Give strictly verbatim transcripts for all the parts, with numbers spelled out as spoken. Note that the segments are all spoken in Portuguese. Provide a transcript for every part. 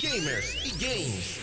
gamers e games.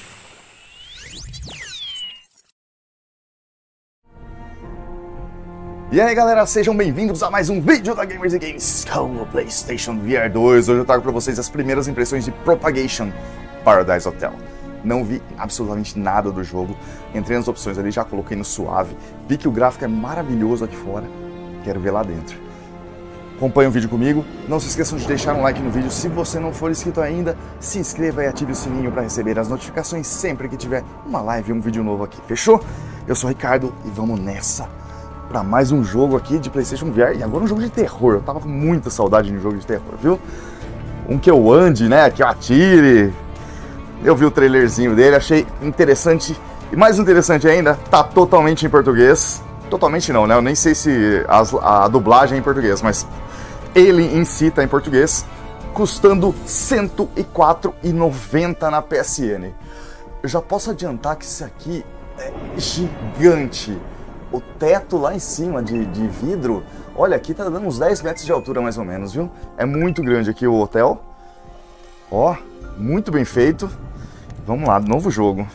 E aí galera, sejam bem-vindos a mais um vídeo da Gamers e Games com o PlayStation V R dois. Hoje eu trago para vocês as primeiras impressões de Propagation Paradise Hotel. Não vi absolutamente nada do jogo, entrei nas opções ali, já coloquei no suave, vi que o gráfico é maravilhoso aqui fora, quero ver lá dentro. Acompanhe o vídeo comigo, não se esqueçam de deixar um like no vídeo, se você não for inscrito ainda, se inscreva e ative o sininho para receber as notificações sempre que tiver uma live e um vídeo novo aqui, fechou? Eu sou o Ricardo e vamos nessa! Para mais um jogo aqui de PlayStation V R, e agora um jogo de terror. Eu tava com muita saudade de um jogo de terror, viu? Um que eu ande, né, que eu atire. Eu vi o trailerzinho dele, achei interessante. E mais interessante ainda, tá totalmente em português. Totalmente não, né, eu nem sei se as, a dublagem é em português, mas ele em si tá em português, custando cento e quatro reais e noventa centavos na P S N. Eu já posso adiantar que isso aqui é gigante. O teto lá em cima de, de vidro, olha, aqui tá dando uns dez metros de altura mais ou menos, viu? É muito grande aqui o hotel. Ó, muito bem feito. Vamos lá, novo jogo.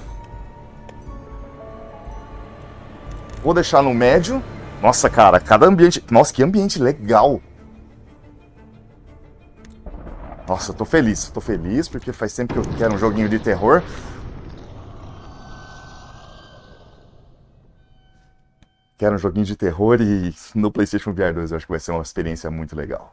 Vou deixar no médio. Nossa, cara, cada ambiente... Nossa, que ambiente legal. Nossa, eu tô feliz, tô feliz porque faz tempo que eu quero um joguinho de terror. Quero um joguinho de terror e no PlayStation V R dois eu acho que vai ser uma experiência muito legal.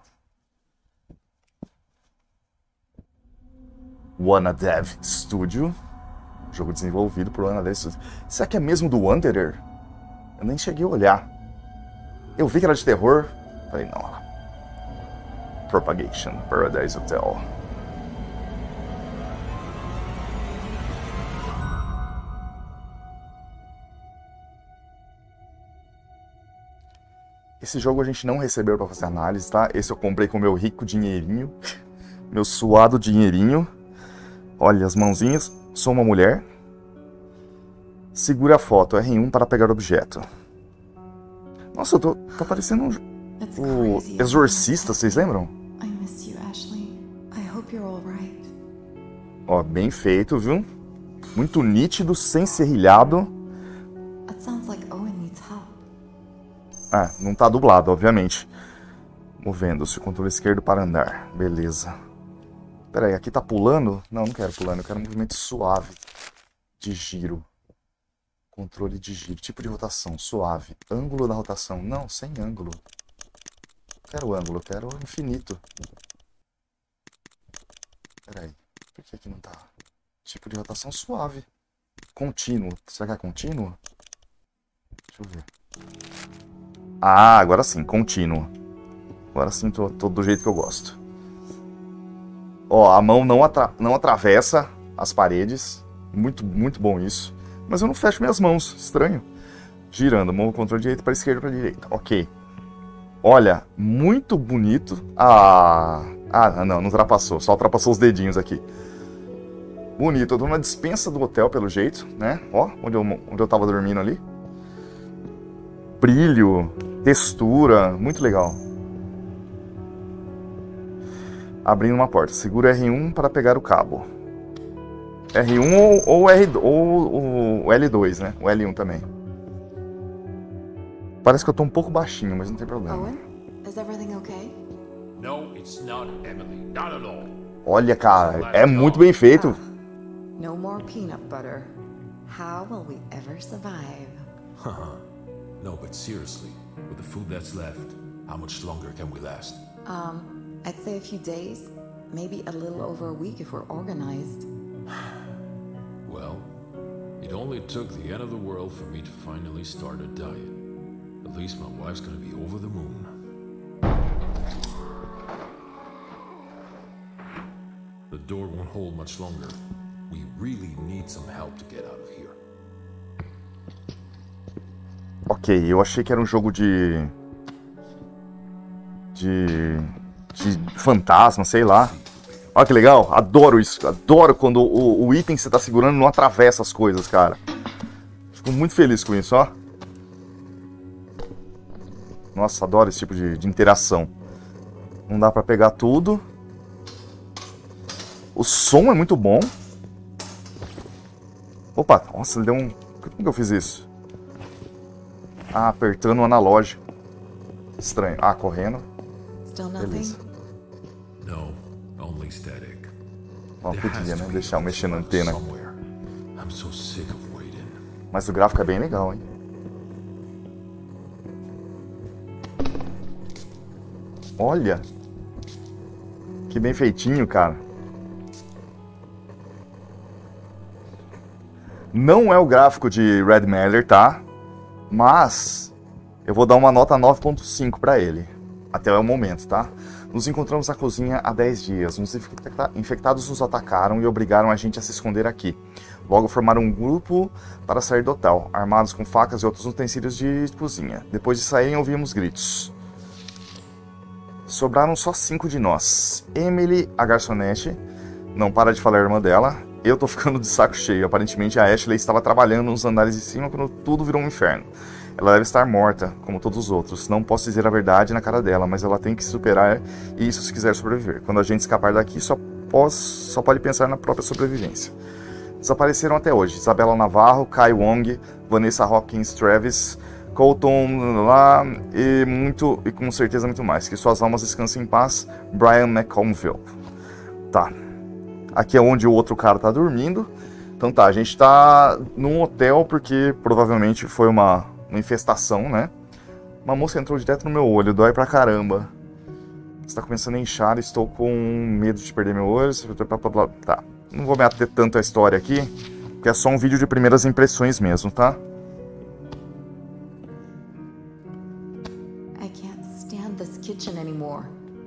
WannaDev Studio. Jogo desenvolvido por WannaDev Studio. Será que é mesmo do Wanderer? Eu nem cheguei a olhar. Eu vi que era de terror. Falei, não. Propagation Paradise Hotel. Esse jogo a gente não recebeu para fazer análise, tá? Esse eu comprei com meu rico dinheirinho, meu suado dinheirinho. Olha as mãozinhas, sou uma mulher. Segura a foto, R um para pegar objeto. Nossa, eu tô, tô parecendo um, o Exorcista, vocês lembram? Ó, bem feito, viu? Muito nítido, sem serrilhado. Ah, não tá dublado, obviamente. Movendo-se o controle esquerdo para andar. Beleza. Pera aí, aqui tá pulando? Não, não quero pulando, eu quero um movimento suave. De giro. Controle de giro. Tipo de rotação, suave. Ângulo da rotação. Não, sem ângulo. Quero ângulo, quero infinito. Pera aí. Por que aqui não tá? Tipo de rotação suave. Contínuo. Será que é contínuo? Deixa eu ver. Ah, agora sim, contínuo. Agora sim, tô, tô do jeito que eu gosto. Ó, a mão não, atra não atravessa as paredes. Muito, muito bom isso. Mas eu não fecho minhas mãos, estranho. Girando, mão controle direito para esquerda para direita. Ok. Olha, muito bonito. Ah, ah, não, não ultrapassou. Só ultrapassou os dedinhos aqui. Bonito. Eu tô na despensa do hotel, pelo jeito, né? Ó, onde eu, onde eu tava dormindo ali. Brilho, textura, muito legal. Abrindo uma porta. Segura R um para pegar o cabo. R um ou, ou, R, ou o L dois, né? O L um também. Parece que eu tô um pouco baixinho, mas não tem problema. Owen, is everything okay? No, it's not, Emily. Not at all. Olha, cara, é muito bem feito. Ah, no more peanut butter. How will we ever survive? No, but seriously, with the food that's left, how much longer can we last? Um, I'd say a few days, maybe a little over a week if we're organized. Well, it only took the end of the world for me to finally start a diet. At least my wife's gonna be over the moon. The door won't hold much longer. We really need some help to get out of here. Ok, eu achei que era um jogo de... De... De fantasma, sei lá. Olha que legal, adoro isso. Adoro quando o, o item que você tá segurando não atravessa as coisas, cara. Fico muito feliz com isso, ó. Nossa, adoro esse tipo de, de interação. Não dá pra pegar tudo. O som é muito bom. Opa, nossa, ele deu um... Como que eu fiz isso? Ah, apertando o analógico. Estranho. Ah, correndo. Still nothing? Beleza. No, only static. Ó, There podia, has né? to be Deixar eu a mexer na fix antena. somewhere. I'm so sick of waiting. Mas o gráfico é bem legal, hein? Olha! Que bem feitinho, cara. Não é o gráfico de Red Matter, tá? Mas eu vou dar uma nota nove ponto cinco pra ele. Até o momento, tá? Nos encontramos na cozinha há dez dias. Uns infecta- infectados nos atacaram e obrigaram a gente a se esconder aqui. Logo formaram um grupo para sair do hotel, armados com facas e outros utensílios de cozinha. Depois de saírem, ouvimos gritos. Sobraram só cinco de nós. Emily, a garçonete, não para de falar a irmã dela. Eu tô ficando de saco cheio. Aparentemente a Ashley estava trabalhando nos andares de cima quando tudo virou um inferno. Ela deve estar morta, como todos os outros. Não posso dizer a verdade na cara dela, mas ela tem que superar isso se quiser sobreviver. Quando a gente escapar daqui, só, pós, só pode pensar na própria sobrevivência. Desapareceram até hoje. Isabela Navarro, Kai Wong, Vanessa Hopkins Travis, Colton lá e muito e com certeza muito mais. Que suas almas descansem em paz. Brian McConville. Tá. Aqui é onde o outro cara tá dormindo. Então tá, a gente tá num hotel porque provavelmente foi uma, uma infestação, né? Uma moça entrou direto no meu olho, dói pra caramba. Está começando a inchar, estou com medo de perder meu olho. Tá, não vou me ater tanto à história aqui, porque é só um vídeo de primeiras impressões mesmo, tá? I can't stand this kitchen anymore.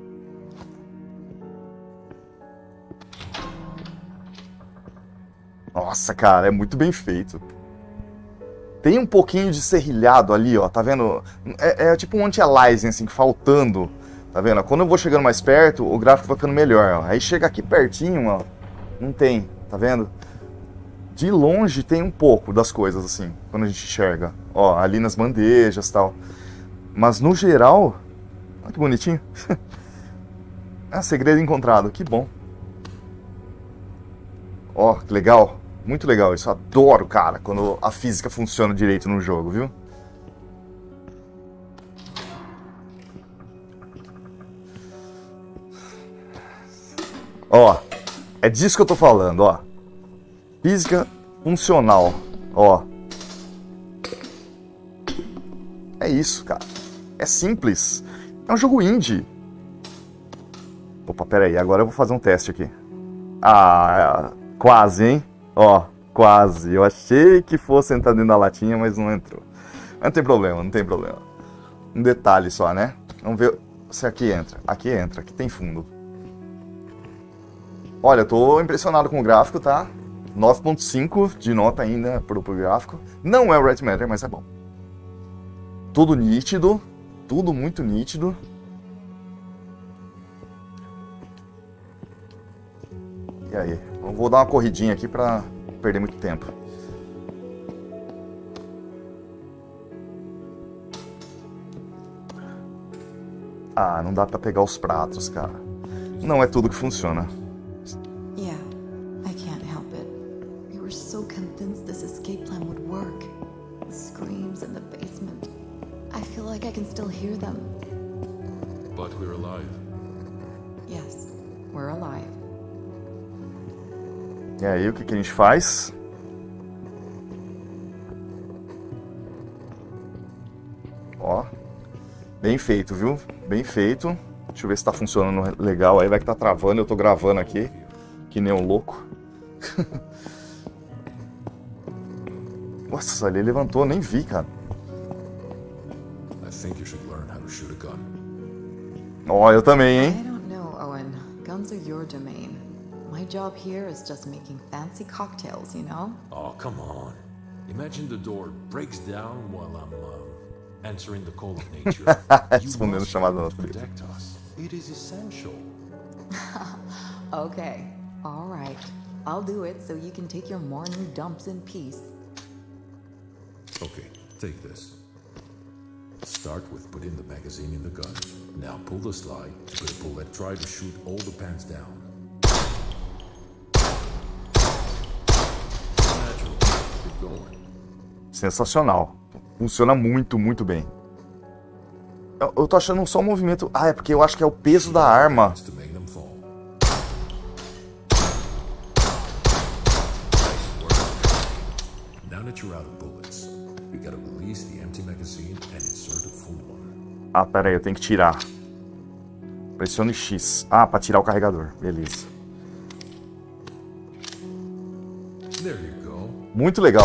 Nossa, cara, é muito bem feito. Tem um pouquinho de serrilhado ali, ó, tá vendo? É, é tipo um anti-aliasing, assim, faltando, tá vendo? Quando eu vou chegando mais perto, o gráfico vai ficando melhor, ó. Aí chega aqui pertinho, ó, não tem, tá vendo? De longe tem um pouco das coisas, assim, quando a gente enxerga. Ó, ali nas bandejas e tal. Mas no geral, olha que bonitinho. Ah, segredo encontrado, que bom. Ó, que legal. Muito legal isso. Adoro, cara, quando a física funciona direito no jogo, viu? Ó, é disso que eu tô falando, ó. Física funcional, ó. É isso, cara. É simples. É um jogo indie. Opa, pera aí. Agora eu vou fazer um teste aqui. Ah, quase, hein? Ó, quase. Eu achei que fosse entrar dentro da latinha, mas não entrou. Mas não tem problema, não tem problema. Um detalhe só, né? Vamos ver se aqui entra. Aqui entra, aqui tem fundo. Olha, eu tô impressionado com o gráfico, tá? nove ponto cinco de nota ainda pro, pro gráfico. Não é o Red Matter, mas é bom. Tudo nítido. Tudo muito nítido. E aí? Eu vou dar uma corridinha aqui pra perder muito tempo. Ah, não dá pra pegar os pratos, cara. Não é tudo que funciona. Yeah, I can't help it. We were so convinced this escape plan would work. The screams in the basement. I feel like I can still hear them. But we're alive. Yes, we're alive. E aí, o que, que a gente faz? Ó, bem feito, viu? Bem feito. Deixa eu ver se tá funcionando legal. Aí vai que tá travando, eu tô gravando aqui, que nem um louco. Nossa, ali levantou, nem vi, cara. I think you should learn how to shoot a gun. Ó, eu também, I hein? don't know, Owen. Guns are your domain. My job here is just making fancy cocktails, you know? Oh, come on. Imagine the door breaks down while I'm uh, answering the call of nature. You Respondendo must chamada learn da to natureza. protect us. It is essential. Okay, all right. I'll do it so you can take your morning dumps in peace. Okay, take this. Start with putting the magazine in the gun. Now pull the slide, put a bullet, try to shoot all the pans down. Natural. going. Sensacional. Funciona muito, muito bem. Eu, eu tô achando só um movimento... Ah, é porque eu acho que é o peso da arma. To make them fall. Now that you're out of bullets, you gotta release the empty magazine and insert a full one. Ah, pera aí, eu tenho que tirar. Pressione X. Ah, pra tirar o carregador. Beleza. There you go. Muito legal.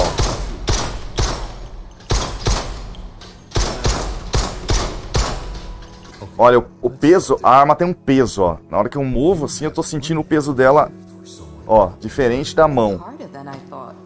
Olha, o, o peso, a arma tem um peso, ó. Na hora que eu movo, assim, eu tô sentindo o peso dela, ó, diferente da mão. Harder than I thought.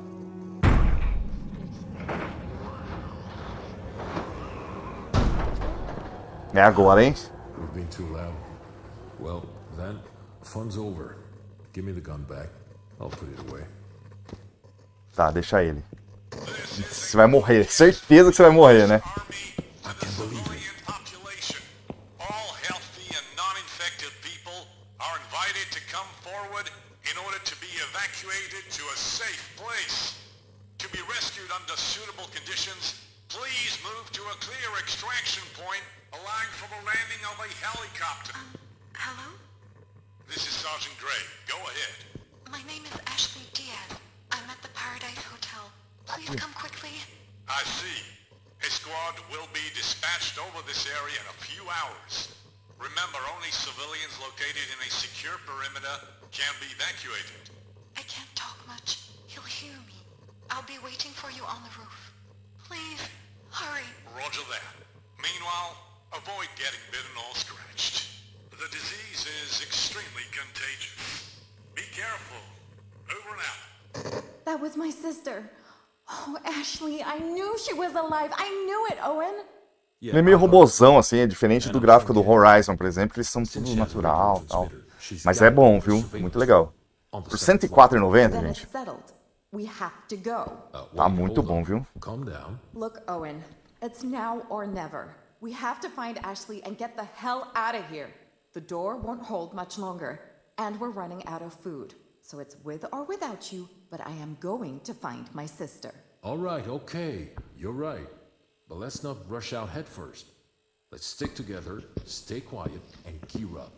É agora, hein? We've been too loud. Well, then, fun's over. Give me the gun back. I'll put it away. Tá, deixa ele. Você vai morrer. Certeza que você vai morrer, né? Civilian population, all healthy and non-infected people are invited to come forward in order to be evacuated to a safe place. To be rescued under suitable conditions, please move to a clear extraction point allowing for the landing of a helicopter. Hello? This is Sergeant Gray. Go ahead. My name is Ashley Diaz. I'm at the Paradise Hotel. Please come quickly. I see. A squad will be dispatched over this area in a few hours. Remember, only civilians located in a secure perimeter can be evacuated. I can't talk much. He'll hear me. I'll be waiting for you on the roof. Please, hurry. Roger that. Meanwhile, avoid getting bitten or scratched. The disease is extremely contagious. Be careful. Over and out. That was my sister. Oh, Ashley, I knew she was alive. I knew it, Owen. Yeah, Ele é meio I thought- robozão, assim, é diferente do gráfico do Horizon, por exemplo, que eles são tudo natural e tal. Mas é bom, viu? Muito legal. Por cento e quatro reais e noventa Then centavos, it's gente. settled. We have to go. Uh, wait, Tá muito hold bom, on. viu? Calm down. Look, Owen, it's now or never. We have to find Ashley and get the hell out of here. The door won't hold much longer, and we're running out of food. So it's with or without you, but I am going to find my sister. All right, okay. You're right. But let's not rush out head first. Let's stick together, stay quiet, and gear up.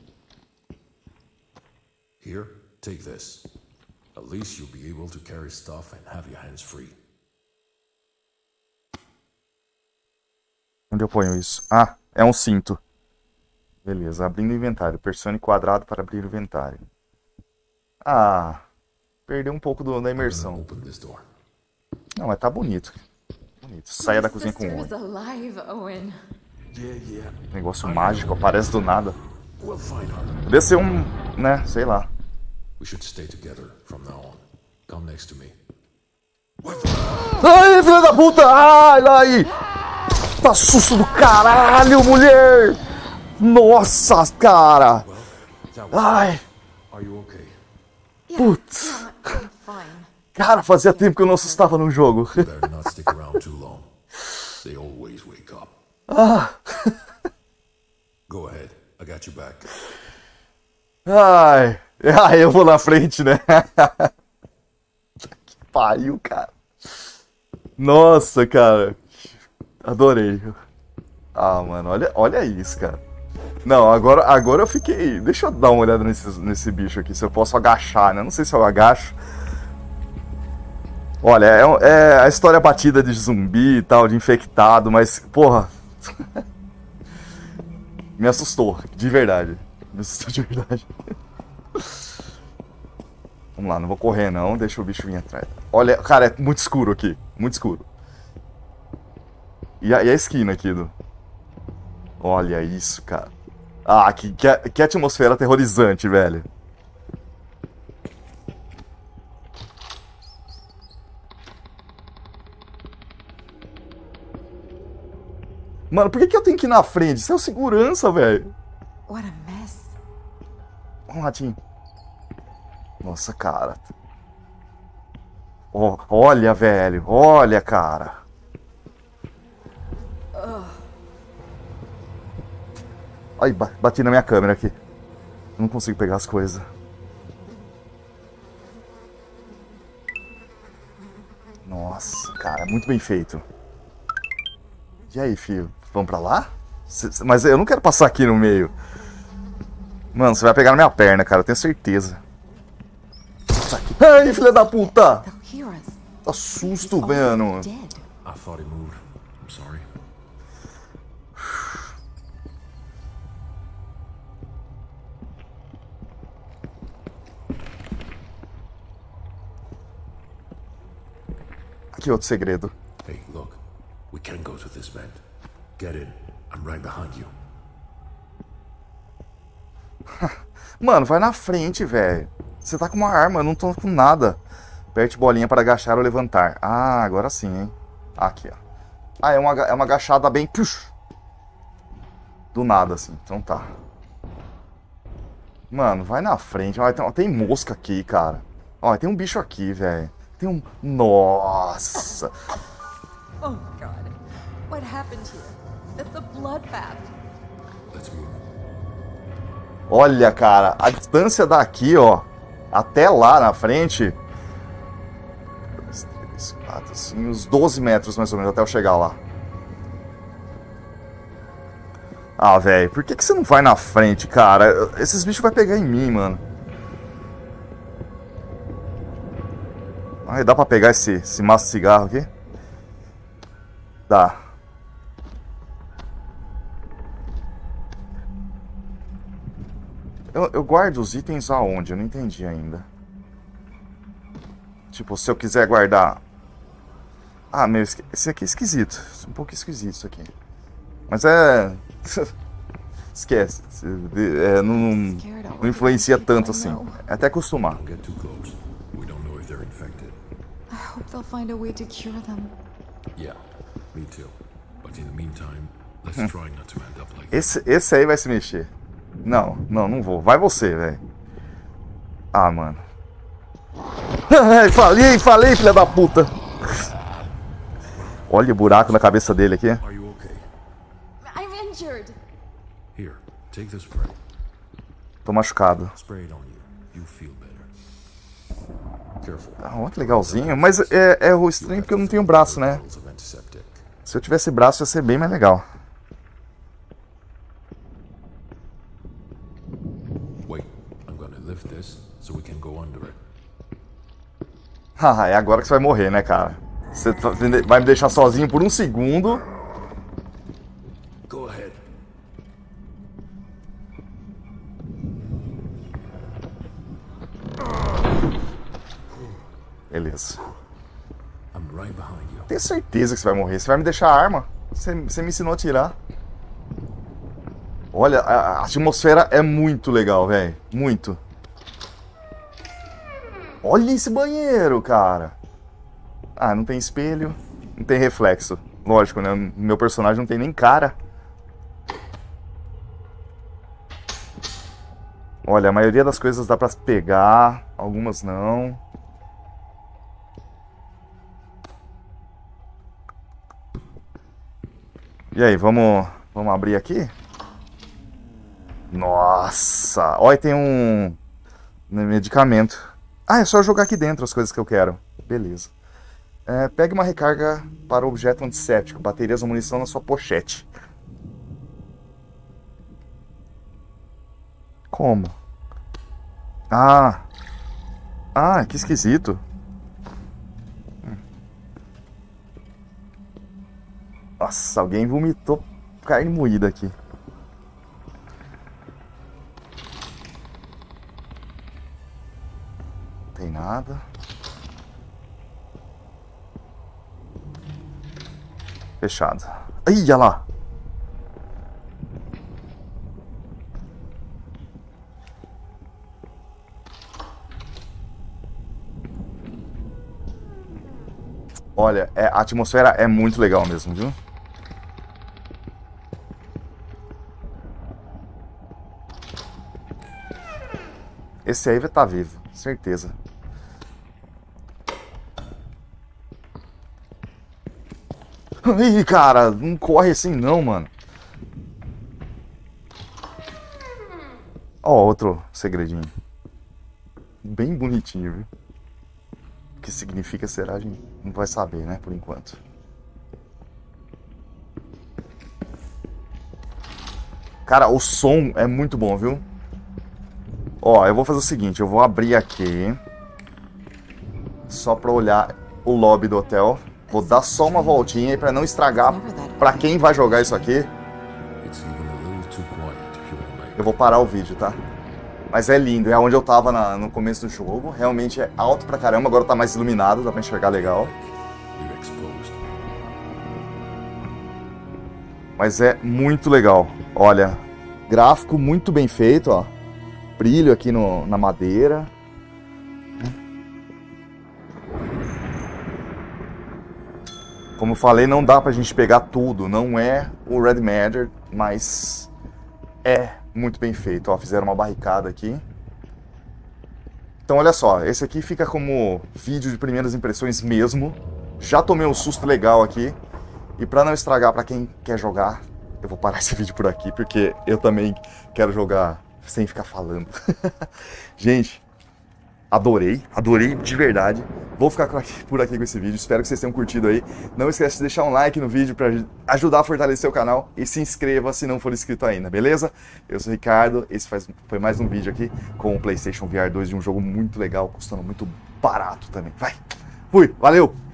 Here, take this. At least you'll be able to carry stuff and have your hands free. Onde eu ponho isso? Ah, é um cinto. Beleza, abrindo o inventário. Pressione quadrado para abrir o inventário. Ah, perdeu um pouco do, da I'm gonna imersão. open this door. Não, mas tá bonito. Bonito. Saia da My cozinha com sister o is alive, Owen. Yeah, yeah. negócio mágico, aparece do nada. We'll find her. Podia ser um, né, sei lá. We should stay together from now on. Come next to me. Ai, filha da puta! Ai, lá aí! Tá susto do caralho, mulher! Nossa, cara! That was- Ai, Are you okay? putz! I'm fine. Cara, fazia tempo que eu não assustava num jogo. Better not stick around too long. They always wake up. Go ahead. I got you back. Ai, ai, eu vou na frente, né? Que pariu, cara. Nossa, cara. Adorei. Ah, mano, olha, olha isso, cara. Não, agora, agora eu fiquei... Deixa eu dar uma olhada nesse, nesse bicho aqui, se eu posso agachar, né? Não sei se eu agacho. Olha, é, é a história batida de zumbi e tal, de infectado, mas, porra... Me assustou, de verdade. Me assustou de verdade. Vamos lá, não vou correr não, deixa o bicho vir atrás. Olha, cara, é muito escuro aqui, muito escuro. E a, e a esquina aqui, do... Olha isso, cara. Ah, que, que, que atmosfera aterrorizante, velho. Mano, por que, que eu tenho que ir na frente? Isso é o segurança, velho. What a mess. Vamos, ratinho. Nossa, cara. Ó, olha, velho. Olha, cara. Ai, ba- bati na minha câmera aqui. Não consigo pegar as coisas. É muito bem feito. E aí, filho? Vamos pra lá? Cê, mas eu não quero passar aqui no meio. Mano, você vai pegar na minha perna, cara. Eu tenho certeza. Ai, filha da puta! They'll hear us. Tá susto, mano. Dead. I thought he moved. I'm sorry. Aqui outro segredo. Hey, look. We can go to this vent. Get in. I'm right behind you. Mano, vai na frente, velho. Você tá com uma arma, eu não tô com nada. Aperte bolinha para agachar ou levantar. Ah, agora sim, hein. Aqui, ó. Ah, é uma, é uma agachada bem... Puxa. Do nada, assim. Então tá. Mano, vai na frente. Ó, tem, ó, tem mosca aqui, cara. Ó, tem um bicho aqui, velho. Tem um... Nossa. Oh, God. What happened here? It's a bloodbath. Let's move. Olha, cara. A distância daqui, ó. Até lá na frente... dois, três, quatro, assim, uns doze metros, mais ou menos, até eu chegar lá. Ah, velho, por que, que você não vai na frente, cara? Esses bichos vão pegar em mim, mano. Ai, dá pra pegar esse, esse maço de cigarro aqui? Dá. Eu, eu guardo os itens aonde? Eu não entendi ainda. Tipo, se eu quiser guardar... Ah, meu, esse aqui é esquisito. Um pouco esquisito isso aqui. Mas é... Esquece. É, não, não influencia tanto assim. É até acostumar. Don't get too close. We don't know if they're infected. I hope they'll find a way to cure them. Yeah, me too. But in the meantime, let's try not to end up like Esse, esse aí vai se mexer. Não, não, não vou. Vai você, velho. Ah, mano. Falei, falei, filha da puta. Olha o buraco na cabeça dele aqui. Are you okay? I'm injured. Here, take this spray. Tô machucado. Spray it on you. You feel better. Careful. Ah, olha que legalzinho. Mas é, é o estranho porque eu não tenho braço, né? Bottles of antiseptic. Se eu tivesse braço ia ser bem mais legal. Wait, I'm gonna lift this so we can go under it. Haha, é agora que você vai morrer, né, cara? Você vai me deixar sozinho por um segundo. Go ahead. Beleza. I'm right behind you. Tenho certeza que você vai morrer. Você vai me deixar a arma. Você, você me ensinou a tirar. Olha, a, a atmosfera é muito legal, velho. Muito. Olha esse banheiro, cara. Ah, não tem espelho. Não tem reflexo. Lógico, né? Meu personagem não tem nem cara. Olha, a maioria das coisas dá pra pegar. Algumas não. E aí, vamos, vamos abrir aqui? Nossa! Olha, tem um medicamento. Ah, é só jogar aqui dentro as coisas que eu quero. Beleza. É, pegue uma recarga para o objeto antisséptico. Baterias ou munição na sua pochete. Como? Ah! Ah, que esquisito. Nossa, alguém vomitou carne moída aqui. Não tem nada. Fechado. Ih, olha lá. Olha, é, a atmosfera é muito legal mesmo, viu? Esse aí vai estar vivo, certeza. Ih, cara, não corre assim não, mano. Ó, outro segredinho. Bem bonitinho, viu? que significa será, a gente não vai saber, né, por enquanto. Cara, o som é muito bom, viu? Ó, eu vou fazer o seguinte, eu vou abrir aqui só pra olhar o lobby do hotel. Vou dar só uma voltinha aí pra não estragar pra quem vai jogar isso aqui. Eu vou parar o vídeo, tá? Mas é lindo, é onde eu tava na, no começo do jogo. Realmente é alto pra caramba, agora tá mais iluminado, dá pra enxergar legal. Mas é muito legal. Olha, gráfico muito bem feito, ó. Brilho aqui no, na madeira. Como eu falei, não dá pra gente pegar tudo. Não é o Red Matter, mas é muito bem feito. Ó, fizeram uma barricada aqui. Então olha só, esse aqui fica como vídeo de primeiras impressões mesmo. Já tomei um susto legal aqui. E pra não estragar pra quem quer jogar, eu vou parar esse vídeo por aqui, porque eu também quero jogar sem ficar falando. Gente, adorei, adorei de verdade. Vou ficar por aqui com esse vídeo, espero que vocês tenham curtido aí. Não esquece de deixar um like no vídeo para ajudar a fortalecer o canal e se inscreva se não for inscrito ainda, beleza? Eu sou o Ricardo, esse foi mais um vídeo aqui com o PlayStation V R dois de um jogo muito legal, custando muito barato também. Vai, fui, valeu!